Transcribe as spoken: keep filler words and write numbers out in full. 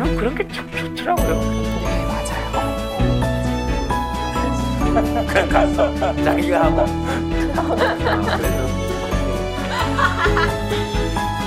그런 게 참 좋더라고요. 네, 맞아요. 그냥 가서 자기가 하고. 아, 그래도